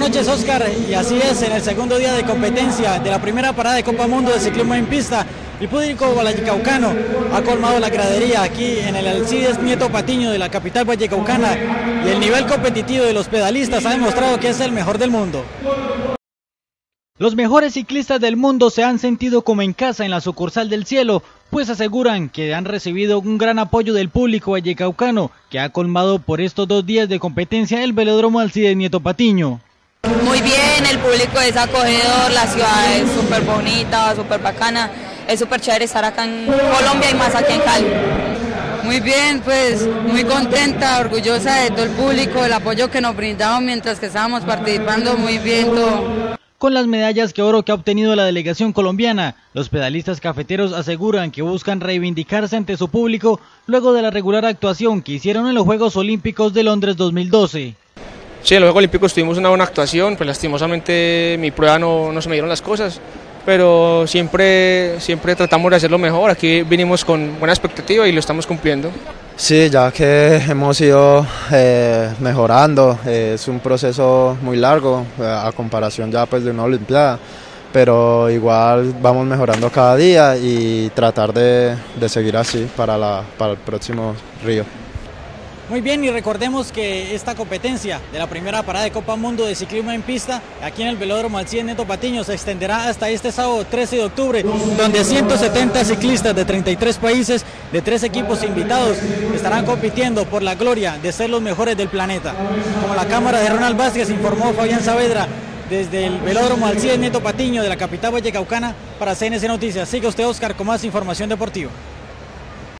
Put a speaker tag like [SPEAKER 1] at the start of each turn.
[SPEAKER 1] noches, Oscar, y así es, en el segundo día de competencia de la primera parada de Copa Mundo de ciclismo en pista, el público vallecaucano ha colmado la gradería aquí en el Alcides Nieto Patiño de la capital vallecaucana, y el nivel competitivo de los pedalistas ha demostrado que es el mejor del mundo. Los mejores ciclistas del mundo se han sentido como en casa en la sucursal del Cielo, pues aseguran que han recibido un gran apoyo del público vallecaucano, que ha colmado por estos 2 días de competencia el velódromo Alcides Nieto Patiño.
[SPEAKER 2] Muy bien, el público es acogedor, la ciudad es súper bonita, súper bacana, es súper chévere estar acá en Colombia y más aquí en Cali.
[SPEAKER 3] Muy bien, pues muy contenta, orgullosa de todo el público, el apoyo que nos brindaron mientras que estábamos participando, muy bien todo.
[SPEAKER 1] Con las medallas de oro que ha obtenido la delegación colombiana, los pedalistas cafeteros aseguran que buscan reivindicarse ante su público luego de la regular actuación que hicieron en los Juegos Olímpicos de Londres 2012.
[SPEAKER 4] Sí, en los Juegos Olímpicos tuvimos una buena actuación, pues lastimosamente mi prueba no se me dieron las cosas, pero siempre tratamos de hacerlo mejor. Aquí vinimos con buena expectativa y lo estamos cumpliendo.
[SPEAKER 5] Sí, ya que hemos ido mejorando, es un proceso muy largo a comparación ya pues de una olimpiada, pero igual vamos mejorando cada día y tratar de seguir así para el próximo Río.
[SPEAKER 1] Muy bien, y recordemos que esta competencia de la primera parada de Copa Mundo de ciclismo en pista aquí en el velódromo Alcides Nieto Patiño se extenderá hasta este sábado 13 de octubre, donde 170 ciclistas de 33 países de 3 equipos invitados estarán compitiendo por la gloria de ser los mejores del planeta. Como la cámara de Ronald Vázquez, informó Fabián Saavedra desde el velódromo Alcides Nieto Patiño de la capital vallecaucana para CNC Noticias. Sigue usted, Oscar, con más información deportiva.